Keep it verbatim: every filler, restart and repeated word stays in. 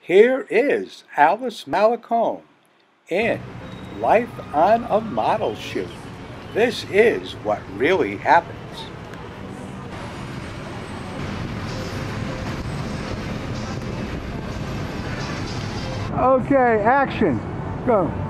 Here is Alice Malaikome in Life on a Model Shoot. This is what really happens. Okay, action. Go.